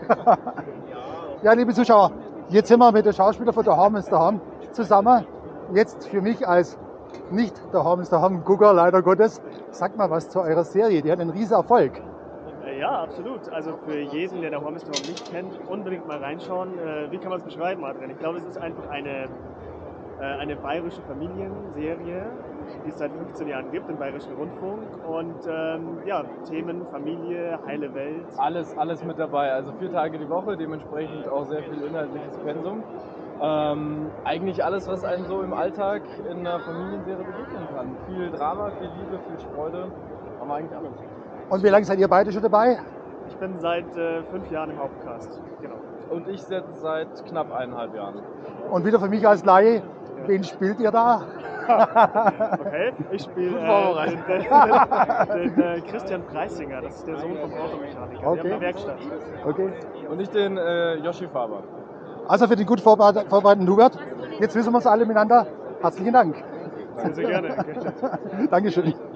Ja, liebe Zuschauer, jetzt sind wir mit dem Schauspieler von Daheim ist Daheim zusammen. Jetzt für mich als nicht Daheim ist Daheim Gucker, leider Gottes, sagt mal was zu eurer Serie. Die hat einen riesen Erfolg. Ja, absolut. Also für jeden, der Daheim ist Daheim nicht kennt, unbedingt mal reinschauen. Wie kann man es beschreiben, Adrian? Ich glaube, es ist einfach eine bayerische Familienserie, die es seit 15 Jahren gibt im Bayerischen Rundfunk. Und ja, Themen, Familie, heile Welt. Alles mit dabei. Also 4 Tage die Woche, dementsprechend auch sehr viel inhaltliches Pensum. Eigentlich alles, was einen so im Alltag in einer Familienserie begegnen kann. Viel Drama, viel Liebe, viel Freude. Haben wir eigentlich alles. Und wie lange seid ihr beide schon dabei? Ich bin seit 5 Jahren im Hauptcast. Genau. Und ich jetzt seit knapp 1,5 Jahren. Und wieder für mich als Laie, wen spielt ihr da? Okay, ich spiele den Christian Preisinger, das ist der Sohn vom Automechaniker, Okay. der hat eine Werkstatt. Okay. Und ich den Yoshi Faber. Also für den gut vorbereiteten Hubert, jetzt wissen wir es alle miteinander. Herzlichen Dank. Sehr, sehr gerne. Dankeschön.